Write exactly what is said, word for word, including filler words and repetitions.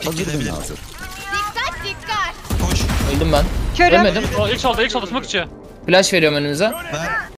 Gidebilir. lazım. Dikkat dikkat. Koş. Öldüm ben. Körüm. Ölmedim. O ilk solda ilk solda smoke içi. Flash veriyorum önünüze. Ver.